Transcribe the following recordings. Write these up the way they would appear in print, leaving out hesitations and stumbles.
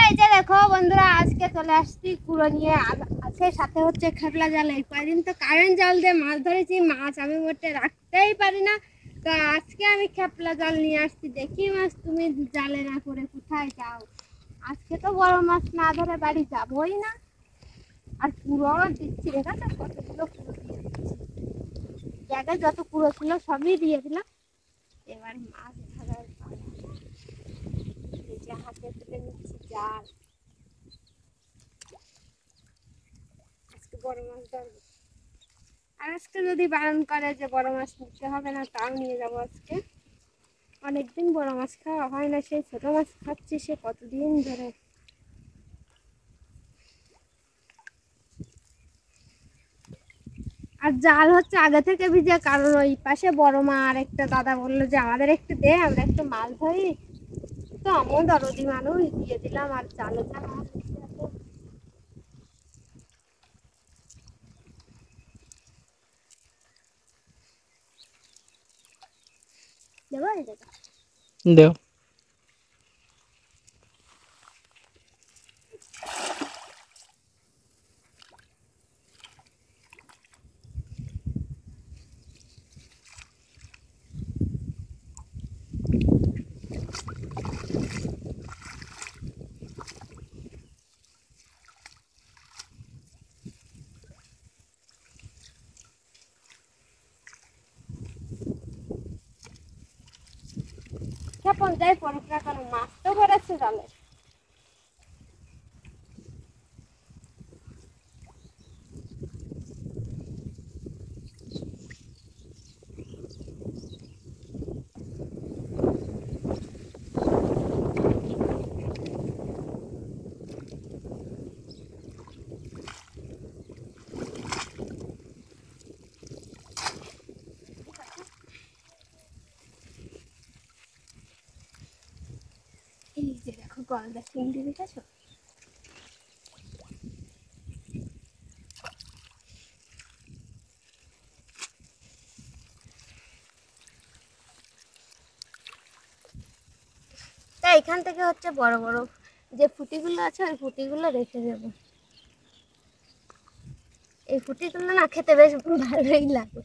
এই যে দেখো বন্ধুরা, আজকে চলে আসছি কুড়ো নিয়ে। আছে সাথে হচ্ছে খেপলা জাল। এই কয়দিন তো কারেন্ট জাল দিয়ে মাছ ধরেছি, মাছ আমি মোটে রাখতেই পারি না। তো আজকে আমি খেপলা জাল নিয়ে আসছি। দেখি মাছ তুমি জালে না করে কোথায় যাও। আজকে তো বড় মাছ না ধরে বাড়ি যাবোই না। আর কুড়ো দিচ্ছি, দেখা কতগুলো কুড়ো দিয়ে দিচ্ছি। জায়গায় যত কুড়ো ছিল সবই দিয়ে দিলাম। এবার মাছ ধরার পালা। এই যে হাতে তুলে নিচ্ছি জাল। আজকে বড় মাছ ধরবো। আর আজকে যদি বারণ করে যে বড় মাছ নিতে হবে না, তাও নিয়ে যাবো আজকে। অনেকদিন বড় মাছ খাওয়া হয় না, সেই ছোট মাছ খাচ্ছি সে কতদিন ধরে। আর জাল হচ্ছে আগে থেকে ভিজে, কারণ ওই পাশে বড় মা আর একটা দাদা বললো যে আমাদের একটু দে, আমরা একটু মাছ ধরি। তো আমিও দরদি মানুষ, দিয়ে দিলাম। আর জালে যা মাছ আছে দেবো। এই দেখা দেও। কেমন যাই পড়ুক না কেন, মাছ তো বেড়াচ্ছে জালে। এই যে দেখো গলদা চিংড়ি দেখেছো। তা এখান থেকে হচ্ছে বড় বড় যে ফুটিগুলো আছে, ওই ফুটিগুলো রেখে দেবো। এই ফুটিগুলো না খেতে বেশ ভালোই লাগে।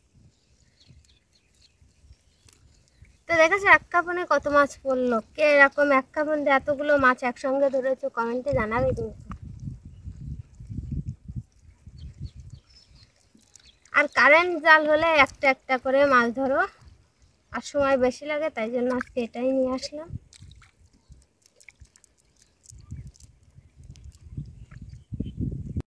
তো দেখেছো এক কাপনে কত মাছ পড়লো। কে এরকম এক কাপন দিয়ে এতগুলো মাছ একসঙ্গে ধরেছো, কমেন্টে জানাবে কিন্তু। আর কারেন্ট জাল হলে একটা একটা করে মাছ ধরো, আর সময় বেশি লাগে, তাই জন্য আজকে এটাই নিয়ে আসলাম।